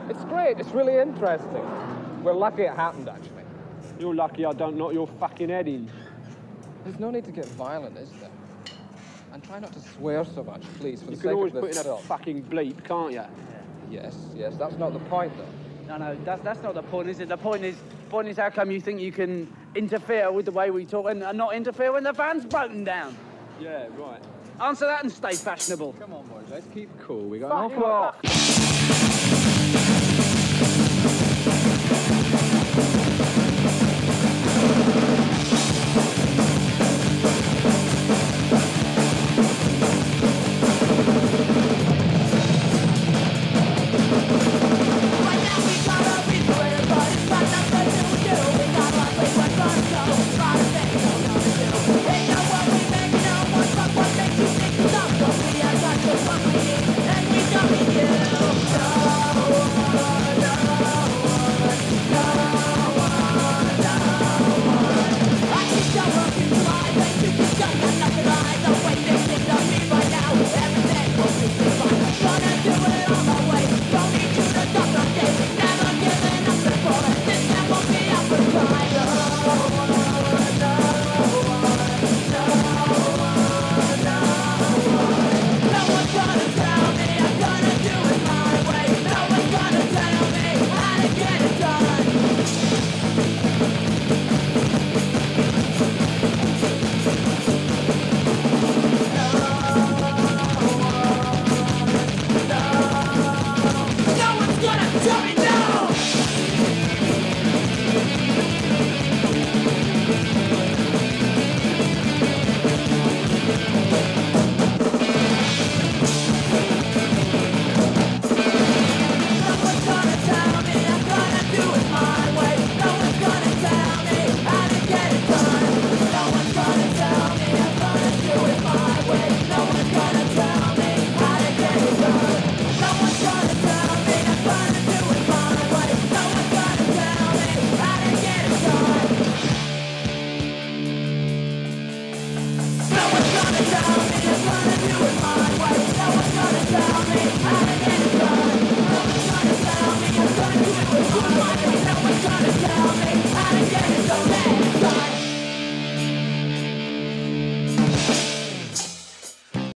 It's great. It's really interesting. We're lucky it happened, actually. You're lucky I don't knock your fucking head in. There's no need to get violent, is there? And try not to swear so much, please, for the sake of You this can always put in a film. fucking bleep, can't you? Yes, yes, that's not the point, though. No, that's not the point, is it? The point is how come you think you can interfere with the way we talk and not interfere when the van's broken down? Yeah, right. Answer that and stay fashionable. Come on, boys, let's keep cool. We got Fuck an you awful lot.